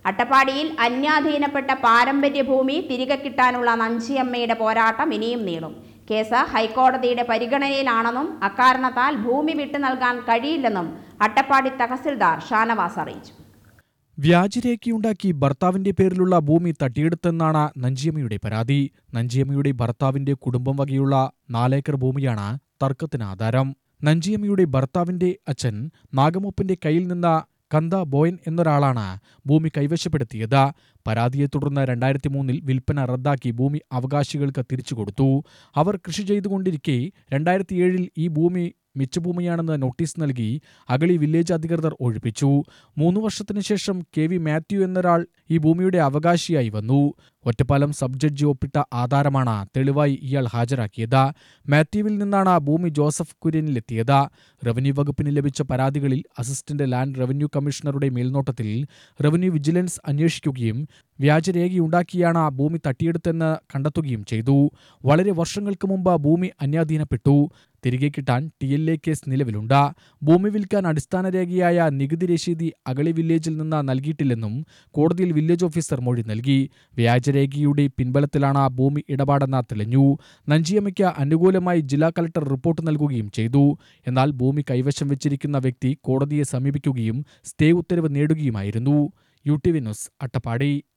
അട്ടപ്പാടിയിൽ അന്യാധീനപ്പെട്ട പാരമ്പര്യ ഭൂമി തിരികെ കിട്ടാനുള്ള നഞ്ചിയമ്മയുടെ പോരാട്ടം ഇനിയും നീളും. കേസ് ഹൈക്കോടതിയുടെ പരിഗണനയിലാണെന്നും അക്കാരണത്താൽ ഭൂമി വിട്ടു നൽകാൻ കഴിയില്ലെന്നും അട്ടപ്പാടി തഹസിൽദാർ ഷാനവാസ് അറിയിച്ചു. വ്യാജരേഖയുണ്ടാക്കി ഭർത്താവിന്റെ പേരിലുള്ള ഭൂമി തട്ടിയെടുത്തെന്നാണ് നഞ്ചിയമ്മയുടെ പരാതി. നഞ്ചിയമ്മയുടെ ഭർത്താവിന്റെ കുടുംബം വകയുള്ള 4 ഏക്കർ ഭൂമിയാണ് തർക്കത്തിന് ആധാരം. നഞ്ചിയമ്മയുടെ ഭർത്താവിന്റെ അച്ഛൻ നാഗമൂപ്പന്റെ കയ്യിൽ നിന്ന് കന്ത ബോയൻ എന്നൊരാളാണ് ഭൂമി കൈവശപ്പെടുത്തിയത്. പരാതിയെ തുടർന്ന് 2003 വിൽപ്പന റദ്ദാക്കി ഭൂമി അവകാശികൾക്ക് തിരിച്ചുകൊടുത്തു. അവർ കൃഷി ചെയ്തുകൊണ്ടിരിക്കെ 2007 ഈ ഭൂമി മിച്ചഭൂമിയാണെന്ന് നോട്ടീസ് നൽകി അഗളി വില്ലേജ് അധികൃതർ ഒഴിപ്പിച്ചു. 3 വർഷത്തിനു ശേഷം KV മാത്യു എന്നൊരാൾ ഈ ഭൂമിയുടെ അവകാശിയായി വന്നു. ഒറ്റപ്പാലം സബ് ജഡ്ജി ഒപ്പിട്ട ആധാരമാണ് തെളിവായി ഇയാൾ ഹാജരാക്കിയത്. മാത്യുവിൽ നിന്നാണ് ഭൂമി ജോസഫ് കുര്യനിലെത്തിയത്. റവന്യൂ വകുപ്പിന് ലഭിച്ച പരാതികളിൽ അസിസ്റ്റന്റ് ലാൻഡ് റവന്യൂ കമ്മീഷണറുടെ മേൽനോട്ടത്തിൽ റവന്യൂ വിജിലൻസ് അന്വേഷിക്കുകയും വ്യാജരേഖയുണ്ടാക്കിയാണ് ഭൂമി തട്ടിയെടുത്തെന്ന് കണ്ടെത്തുകയും ചെയ്തു. വളരെ വർഷങ്ങൾക്ക് മുമ്പ് ഭൂമി അന്യാധീനപ്പെട്ടു. തിരികെ കിട്ടാൻ TLA കേസ് നിലവിലുണ്ട്. ഭൂമി വിൽക്കാൻ അടിസ്ഥാന രേഖയായ നികുതി രശീതി അഗളി വില്ലേജിൽ നിന്ന് നൽകിയിട്ടില്ലെന്നും കോടതിയിൽ വില്ലേജ് ഓഫീസർ മൊഴി നൽകി. വ്യാജരേഖയുടെ പിൻബലത്തിലാണ് ഭൂമി ഇടപാടെന്ന് തെളിഞ്ഞു. നഞ്ചിയമ്മയ്ക്ക് അനുകൂലമായി ജില്ലാ കളക്ടർ റിപ്പോർട്ട് നൽകുകയും ചെയ്തു. എന്നാൽ ഭൂമി കൈവശം വെച്ചിരിക്കുന്ന വ്യക്തി കോടതിയെ സമീപിക്കുകയും സ്റ്റേ ഉത്തരവ് നേടുകയുമായിരുന്നു. UTV news, Attappadi.